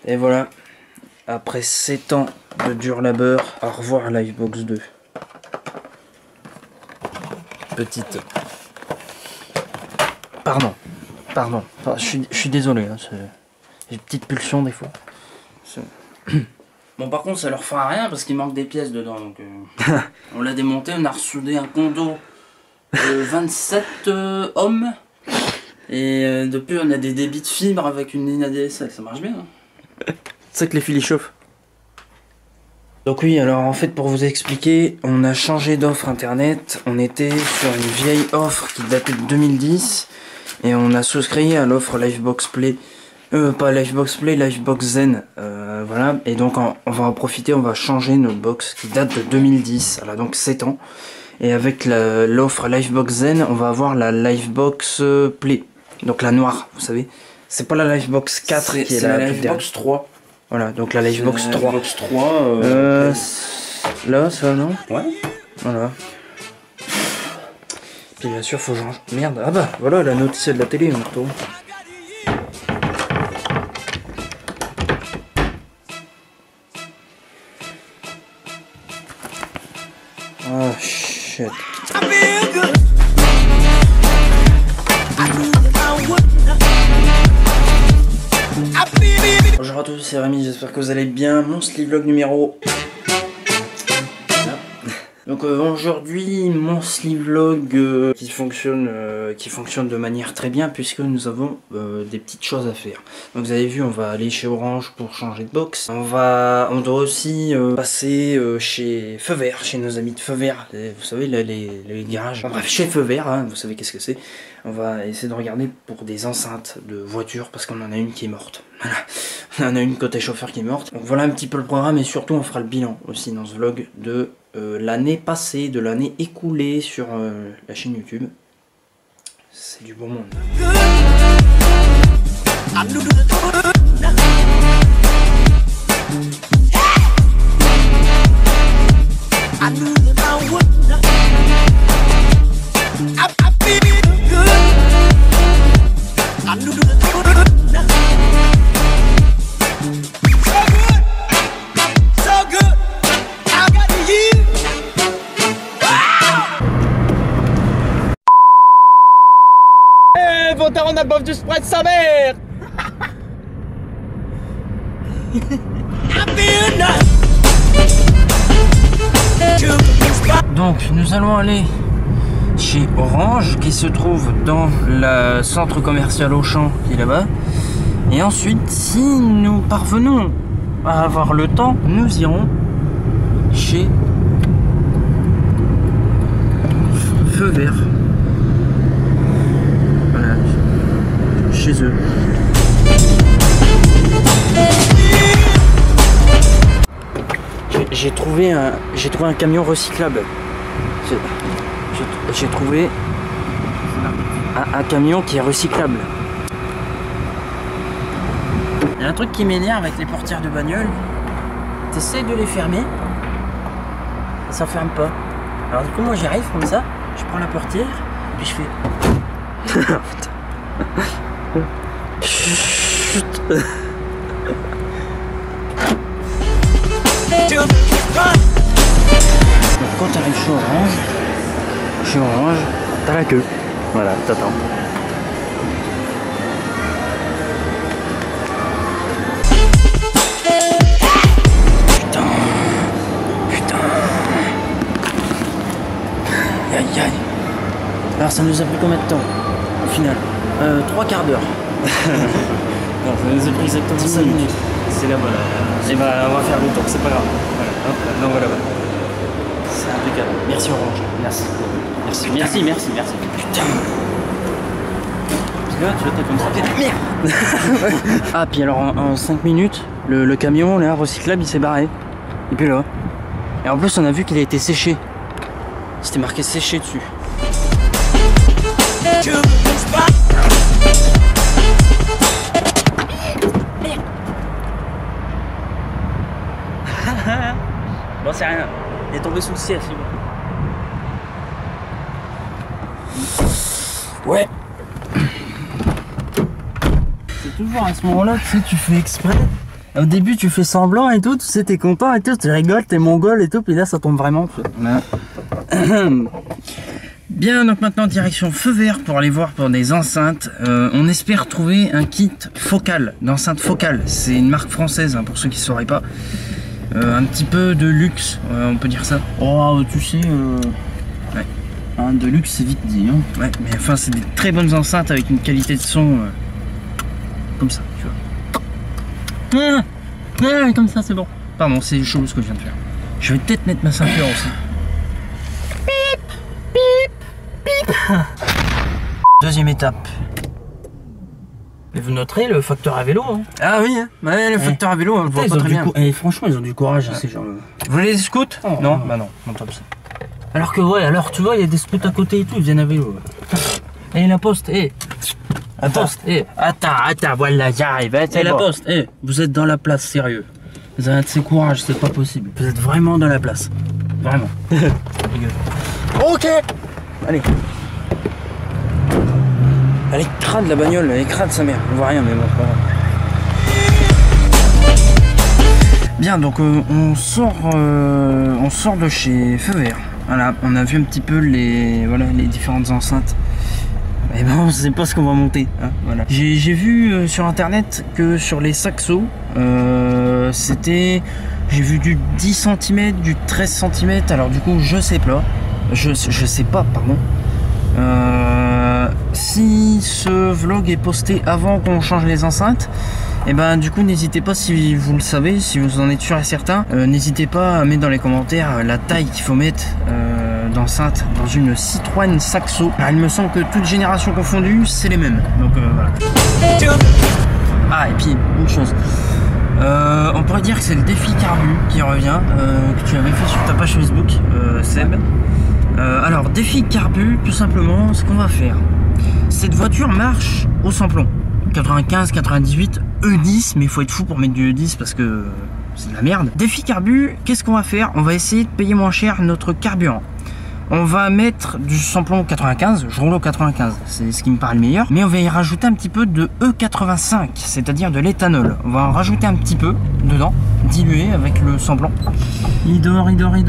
Et voilà, après 7 ans de dur labeur, au revoir Livebox 2. Petite... Pardon. Enfin, je suis désolé, hein, j'ai une petite pulsion des fois. Bon, par contre, ça leur fera rien parce qu'il manque des pièces dedans. Donc, on l'a démonté, on a ressoudé un condo de 27 hommes. Et depuis, on a des débits de fibres avec une ligne ADSL, ça marche bien. Hein. C'est que les fils chauffent. Donc oui, alors en fait, pour vous expliquer, on a changé d'offre internet. On était sur une vieille offre qui datait de 2010. Et on a souscrit à l'offre Livebox Play. Pas Livebox Play, Livebox Zen. Voilà. Et donc on va en profiter, on va changer notre box qui date de 2010. Elle a donc 7 ans. Et avec l'offre Livebox Zen, on va avoir la Livebox Play. Donc la noire, vous savez. C'est pas la Livebox 4 qui est la Livebox 3. Voilà, donc la Livebox 3. Livebox 3 là, ça, non? Ouais. Voilà. Puis bien sûr, faut changer. Merde, ah bah, voilà la notice de la télé, on retourne. Oh shit. Bonjour à tous, c'est Rémi, j'espère que vous allez bien. Mon Slivlog numéro... Donc aujourd'hui, mon Slivlog qui fonctionne de manière très bien puisque nous avons des petites choses à faire. Donc vous avez vu, on va aller chez Orange pour changer de box. On doit aussi passer chez Feu Vert, chez nos amis de Feu Vert. Vous savez, là, les garages. Bref, chez Feu Vert, hein, vous savez qu'est-ce que c'est. On va essayer de regarder pour des enceintes de voitures parce qu'on en a une qui est morte. Voilà. On en a une côté chauffeur qui est morte. Donc voilà un petit peu le programme et surtout on fera le bilan aussi dans ce vlog de l'année passée, de l'année écoulée sur la chaîne YouTube. C'est du bon monde. On a bof du Sprite sa mère. Donc nous allons aller chez Orange qui se trouve dans le centre commercial Auchan qui est là-bas. Et ensuite, si nous parvenons à avoir le temps, nous irons chez Feu Vert. Voilà, chez eux. J'ai trouvé un camion recyclable. J'ai trouvé un camion qui est recyclable. Il y a un truc qui m'énerve avec les portières de bagnole. T'essayes de les fermer, ça ferme pas. Alors du coup moi j'arrive comme ça, je prends la portière, puis je fais... Chut. Donc quand t'arrives chez Orange, t'as la queue. Voilà, t'attends. Putain. Aïe aïe. Alors ça nous a pris combien de temps au final? 3 quarts d'heure. Non, ça nous a pris exactement 5 minutes. C'est là, voilà. Et bah on va faire le tour, c'est pas grave. Voilà, hop, là, voilà. C'est impeccable. Merci Orange. Merci. Merci. Putain. Parce que là, tu vois, t'as comme ça. Merde. Ah, puis alors en 5 minutes, le camion là, recyclable, il s'est barré. Et puis là. Et en plus, on a vu qu'il a été séché. C'était marqué séché dessus. Bon, c'est rien. Il est tombé sous le ciel, c'est bon. Ouais. C'est toujours à ce moment-là, tu sais, tu fais exprès Au début, tu fais semblant et tout, tu sais, t'es content et tout, tu rigoles, t'es mongol et tout, puis là, ça tombe vraiment. Bien, donc maintenant, direction feu vert pour aller voir pour des enceintes. On espère trouver un kit focal, d'enceinte focale. C'est une marque française, hein, pour ceux qui ne sauraient pas. Un petit peu de luxe, on peut dire ça. Oh, tu sais, ouais. Hein, de luxe, c'est vite dit. Hein. Ouais, mais enfin, c'est des très bonnes enceintes avec une qualité de son comme ça, tu vois. Comme ça, c'est bon. Pardon, c'est chaud ce que je viens de faire. Je vais peut-être mettre ma ceinture aussi. Pip, pip, pip. Deuxième étape. Mais vous noterez le facteur à vélo. Hein. Ah oui, hein. Ouais, le facteur à vélo, on le voit pas très bien. Et franchement, ils ont du courage, ces gens. Vous voulez des scouts? Non, bah non, non, top ça. Alors que ouais, alors tu vois, il y a des scouts à côté et tout, ils viennent à vélo. Et la poste, la poste, Attends, voilà, j'arrive. Et la poste, vous êtes dans la place, sérieux. Vous avez un de ces courages, c'est pas possible. Vous êtes vraiment dans la place. Vraiment. Ok. Allez. Elle est crade la bagnole, elle est crade sa mère. On voit rien, mais bon, c'est pas grave. Bien, donc on sort de chez Feu Vert. Voilà, on a vu un petit peu les différentes enceintes. Et ben on sait pas ce qu'on va monter. Hein, voilà. J'ai vu sur internet que sur les Saxo, j'ai vu du 10 cm, du 13 cm. Alors du coup je sais pas. Je sais pas, pardon. Si ce vlog est posté avant qu'on change les enceintes, et ben du coup n'hésitez pas, si vous le savez, si vous en êtes sûr et certain, n'hésitez pas à mettre dans les commentaires la taille qu'il faut mettre d'enceinte dans une Citroën Saxo. Alors, il me semble que toutes générations confondues c'est les mêmes, donc voilà. Ah, et puis une chose, on pourrait dire que c'est le défi carbu qui revient, que tu avais fait sur ta page Facebook, Seb. Alors défi carbu, tout simplement, ce qu'on va faire, cette voiture marche au samplon 95, 98, E10, mais il faut être fou pour mettre du E10 parce que c'est de la merde. Défi carbu, qu'est-ce qu'on va faire? On va essayer de payer moins cher notre carburant. On va mettre du samplon 95, je roule au 95, c'est ce qui me paraît le meilleur, mais on va y rajouter un petit peu de E85, c'est-à-dire de l'éthanol. On va en rajouter un petit peu dedans, dilué avec le samplon. Il dort.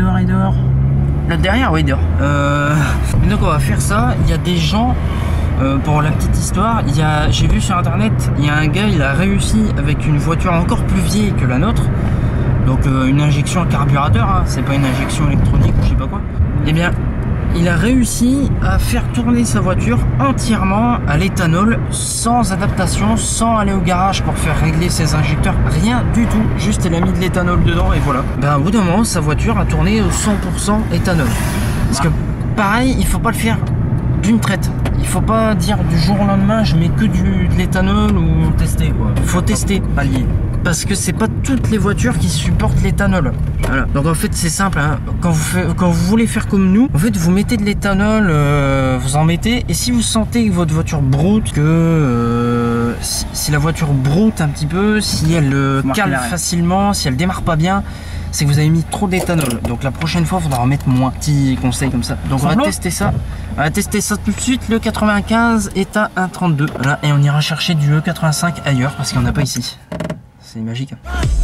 Là derrière, oui, il dort. Donc on va faire ça. Il y a des gens, pour la petite histoire, j'ai vu sur internet, il y a un gars, il a réussi avec une voiture encore plus vieille que la nôtre, donc une injection à carburateur, hein, c'est pas une injection électronique ou je sais pas quoi. Eh bien, il a réussi à faire tourner sa voiture entièrement à l'éthanol, sans adaptation, sans aller au garage pour faire régler ses injecteurs, rien du tout, juste elle a mis de l'éthanol dedans et voilà. Ben, au bout d'un moment, sa voiture a tourné au 100% éthanol. Parce que pareil, il faut pas le faire d'une traite. Il faut pas dire du jour au lendemain je mets que de l'éthanol ou tester quoi. Faut tester, allié. Parce que c'est pas toutes les voitures qui supportent l'éthanol. Voilà. Donc en fait c'est simple, hein. Quand vous voulez faire comme nous, en fait vous mettez de l'éthanol, vous en mettez, et si vous sentez que votre voiture broute, que si la voiture broute un petit peu, si elle cale facilement, si elle démarre pas bien, c'est que vous avez mis trop d'éthanol. Donc la prochaine fois il faudra en mettre moins. Petit conseil comme ça. Donc on va tester ça. On va tester ça tout de suite. Le 95 est à 1,32. Voilà. Et on ira chercher du E85 ailleurs parce qu'il n'y en a pas ici. C'est magique.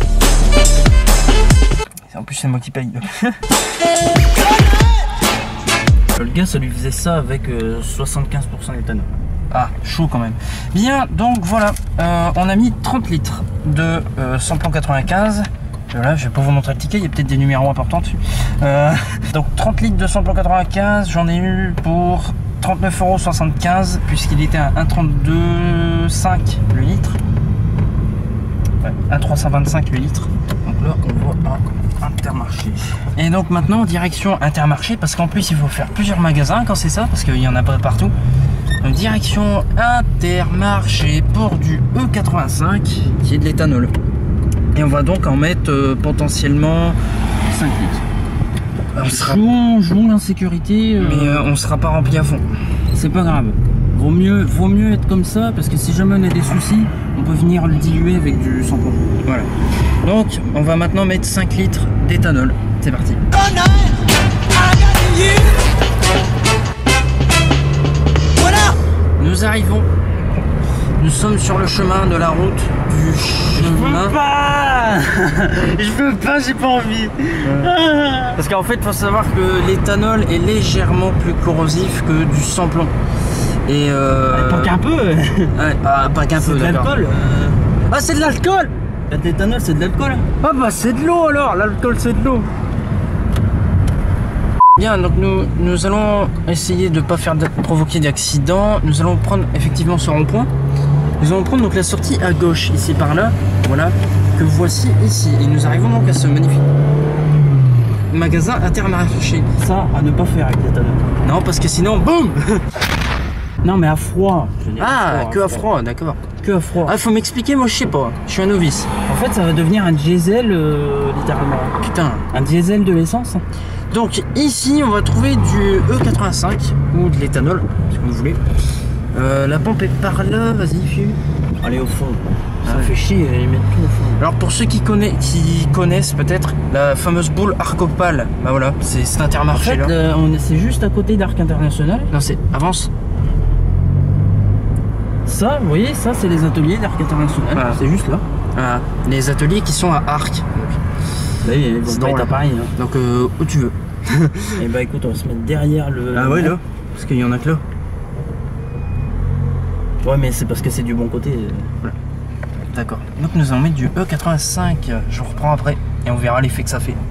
En plus c'est moi qui paye. Le gars ça lui faisait ça avec 75% d'éthanol. Ah, chaud quand même. Bien, donc voilà. On a mis 30 litres de samplon 95. Voilà, je vais pas vous montrer le ticket, il y a peut-être des numéros importants dessus. Donc 30 litres de samplon 95, j'en ai eu pour 39,75 € puisqu'il était à 1,32,5 le litre. Ouais, 1,325 le litre. Donc là on voit à Intermarché. Et donc maintenant direction Intermarché, parce qu'en plus il faut faire plusieurs magasins quand c'est ça, parce qu'il n'y en a pas partout. Donc, direction Intermarché pour du E85 qui est de l'éthanol. Et on va donc en mettre potentiellement 5 litres. On joue en sécurité, mais on sera pas rempli à fond. C'est pas grave. Vaut mieux être comme ça, parce que si jamais on a des soucis, on peut venir le diluer avec du samplon. Voilà. Donc on va maintenant mettre 5 litres d'éthanol. C'est parti. Nous arrivons. Nous sommes sur le chemin de la route du chemin. Je peux pas, j'ai pas envie. Parce qu'en fait, faut savoir que l'éthanol est légèrement plus corrosif que du sans-plomb. Et Pas qu'un peu. Ouais, pas qu'un peu, C'est de l'alcool. Ah, c'est de l'alcool. L'éthanol, c'est de l'alcool. Ah bah c'est de l'eau alors, l'alcool c'est de l'eau. Bien, donc nous allons essayer de ne pas provoquer d'accident. Nous allons prendre effectivement ce rond-point. Nous allons prendre donc la sortie à gauche, ici par là, voilà, que voici ici. Et nous arrivons donc à ce magnifique magasin Intermarché. Ça, à ne pas faire avec l'éthanol. Non, parce que sinon, boum. Non, mais à froid. Je veux dire, Ah, que à froid, d'accord. Que à froid. Ah, faut m'expliquer, moi je sais pas, je suis un novice. En fait, ça va devenir un diesel, littéralement. Putain. Un diesel de l'essence. Donc ici, on va trouver du E85 ou de l'éthanol, ce que vous voulez. La pompe est par là, vas-y, fume. Allez, au fond. Ça Ouais. fait chier, ils mettent tout au fond. Alors pour ceux qui connaissent peut-être la fameuse boule Arcopal, bah voilà, c'est cet En Intermarché fait, là. c'est juste à côté d'Arc International. Non, c'est avance. Ça, vous voyez, ça, c'est les ateliers d'Arc International. Voilà. C'est juste là. Ah, les ateliers qui sont à Arc. Donc, Bah oui, ils vont C'est pas être drôle. à Paris. Hein. donc où tu veux. Et bah écoute, on va se mettre derrière le. Ah ouais là. Parce qu'il y en a que là. Ouais, mais c'est parce que c'est du bon côté. D'accord. Donc nous allons mettre du E85. Je reprends après et on verra l'effet que ça fait.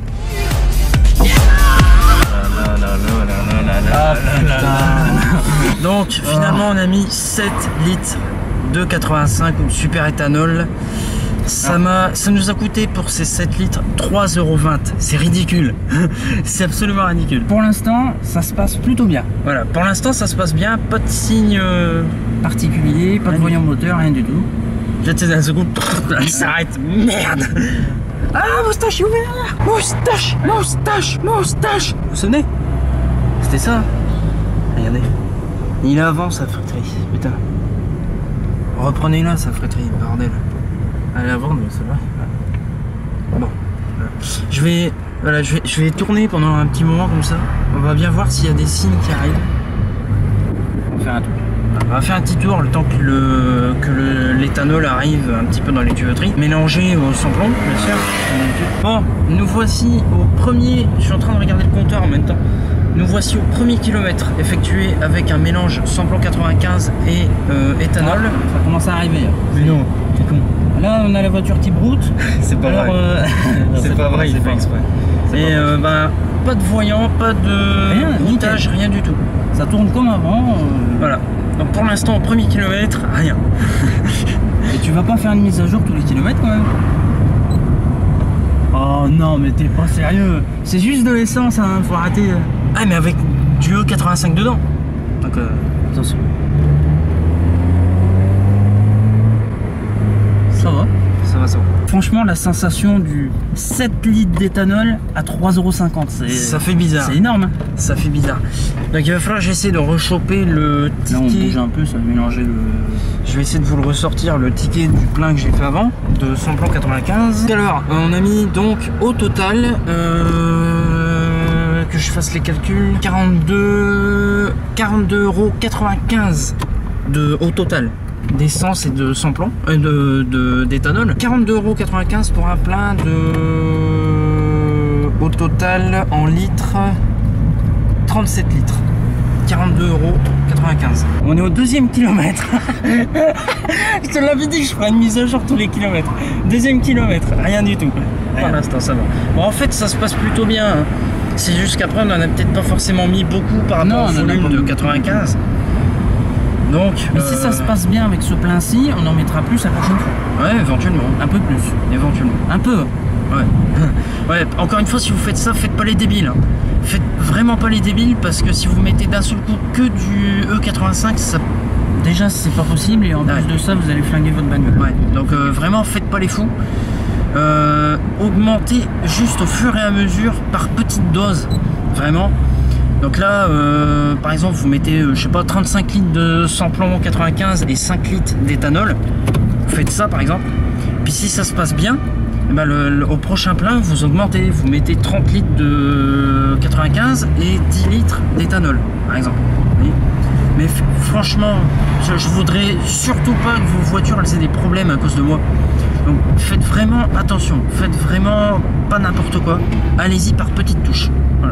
Ah putain. Donc finalement on a mis 7 litres de 85 ou super éthanol. Ça nous a coûté pour ces 7 litres 3,20 €. C'est ridicule. C'est absolument ridicule. Pour l'instant, ça se passe plutôt bien. Voilà, pour l'instant ça se passe bien, pas de signe Particulier, pas de Rien voyant moteur, rien du tout. Là tu sais d'un seconde, il s'arrête. Merde. Ah, moustache ouvert. Moustache, moustache, moustache. Vous vous souvenez? C'était ça. Regardez. Il est avant sa friterie, putain. Reprenez-la sa friterie, bordel. Elle est avant, mais c'est vrai. Bon. Voilà. Je vais tourner pendant un petit moment comme ça. On va bien voir s'il y a des signes qui arrivent. On va faire un tour. On va faire un petit tour le temps que l'éthanol arrive un petit peu dans les tuyauteries, mélangé au sans-plomb, bien sûr. Bon, nous voici au premier. Je suis en train de regarder le compteur en même temps. Nous voici au premier kilomètre effectué avec un mélange sans-plomb 95 et éthanol. Ça commence à arriver. Mais non, C'est con. Là, on a la voiture type route. c'est pas Alors, vrai. non, C'est pas vrai, il c'est fait pas exprès. C'est Et pas bah, pas de voyant, pas de Rien, routage, rien du tout. Ça tourne comme avant. Voilà. Donc pour l'instant, au premier kilomètre, rien. Et tu vas pas faire une mise à jour tous les kilomètres quand même? Oh non, mais t'es pas sérieux. C'est juste de l'essence, hein, faut arrêter. Ah, mais avec du E85 dedans. Donc, Attention. Ça va. ça va, ça va. Franchement, la sensation du 7 litres d'éthanol à 3,50 €, Ça fait bizarre. c'est énorme. Hein. Ça fait bizarre. Donc il va falloir que j'essaie de rechoper le Là, on ticket. bouge un peu, ça va mélanger le. Je vais essayer de vous le ressortir, le ticket du plein que j'ai fait avant, de sans-plomb 95. Alors, on a mis donc au total, que je fasse les calculs, 42,95 € au total d'essence et de sans-plomb, d'éthanol. 42,95 € pour un plein au total en litres, 37 litres. 42,95 €. On est au deuxième kilomètre. Je te l'avais dit que je ferais une mise à jour tous les kilomètres. Deuxième kilomètre, rien du tout. Pour l'instant, ça va. Bon, en fait, ça se passe plutôt bien. Hein. C'est juste qu'après, on en a peut-être pas forcément mis beaucoup par rapport au volume de 95. Donc, Mais si ça se passe bien avec ce plein-ci, on en mettra plus la prochaine fois. ouais, éventuellement. Un peu plus. Éventuellement. Un peu. Ouais. Ouais, encore une fois, si vous faites ça, faites pas les débiles. Hein. Faites vraiment pas les débiles parce que si vous mettez d'un seul coup que du E85, ça. Déjà, c'est pas possible et en Ouais. plus de ça, vous allez flinguer votre bagnole. Ouais, donc vraiment, faites pas les fous. Augmentez juste au fur et à mesure par petites doses. Vraiment. Donc là, par exemple, vous mettez, je sais pas, 35 litres de sans-plomb 95 et 5 litres d'éthanol. Vous faites ça, par exemple. Puis si ça se passe bien, eh ben au prochain plein, vous augmentez. Vous mettez 30 litres de 95 et 10 litres d'éthanol, par exemple. Vous voyez. Mais franchement, je voudrais surtout pas que vos voitures elles aient des problèmes à cause de moi. Donc faites vraiment attention, faites vraiment pas n'importe quoi. Allez-y par petites touches. Voilà.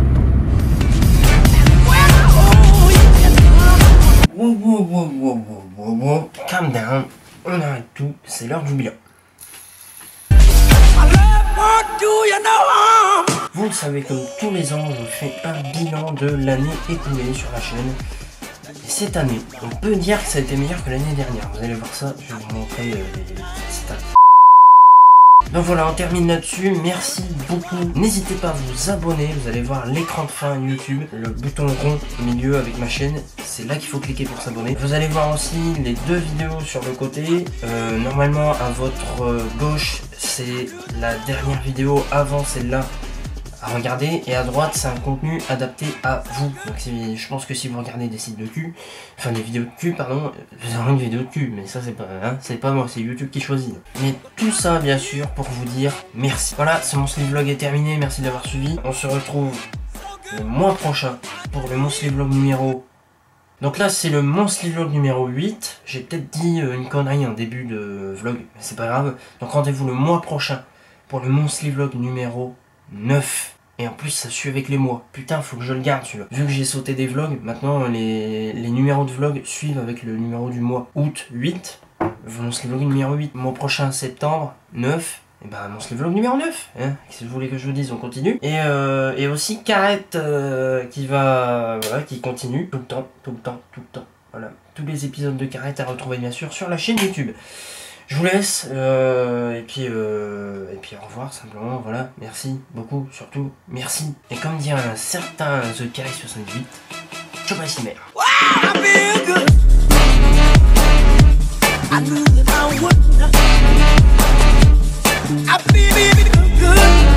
Wow. Calm down, on arrête tout, c'est l'heure du bilan. Vous le savez, comme tous les ans, je fais un bilan de l'année écoulée sur la chaîne. Et cette année, on peut dire que ça a été meilleur que l'année dernière. Vous allez voir ça, je vais vous montrer les stats. Donc voilà, on termine là-dessus. Merci beaucoup. N'hésitez pas à vous abonner. Vous allez voir l'écran de fin YouTube, le bouton rond au milieu avec ma chaîne. C'est là qu'il faut cliquer pour s'abonner. Vous allez voir aussi les 2 vidéos sur le côté. Normalement, à votre gauche, c'est la dernière vidéo avant celle-là à regarder, et à droite c'est un contenu adapté à vous. Donc je pense que si vous regardez des sites de cul, enfin des vidéos de cul pardon, vous aurez une vidéo de cul, mais ça c'est pas moi, c'est YouTube qui choisit. Mais tout ça bien sûr pour vous dire merci. Voilà, ce monthly vlog est terminé, merci d'avoir suivi. On se retrouve le mois prochain pour le monthly vlog numéro. Donc là c'est le monthly vlog numéro 8. J'ai peut-être dit une connerie en début de vlog, mais c'est pas grave. Donc rendez-vous le mois prochain pour le monthly vlog numéro 9. Et en plus ça suit avec les mois. Putain, faut que je le garde celui-là. Vu que j'ai sauté des vlogs, maintenant les numéros de vlog suivent avec le numéro du mois. Août 8, monthly vlog numéro 8. Mois prochain septembre 9. Et ben monthly vlog numéro 9. Hein, si vous voulez que je vous dise, on continue. Et aussi Carrette qui continue tout le temps. Voilà, tous les épisodes de Carrette à retrouver bien sûr sur la chaîne YouTube. Je vous laisse, et puis au revoir simplement, voilà, merci beaucoup, surtout, merci. Et comme dirait un certain The Carry 78, je passe mère. I feel good.